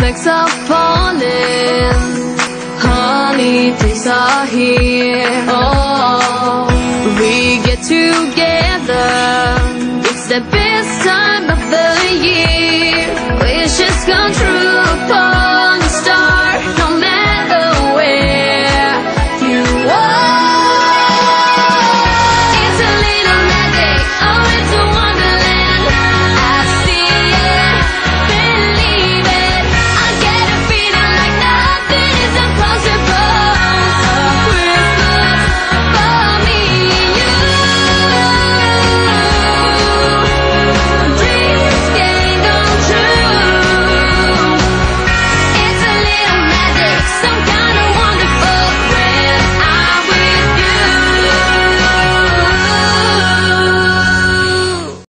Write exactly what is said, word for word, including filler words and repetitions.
snowflakes are falling, holidays are here. Oh, we get together, it's the best time.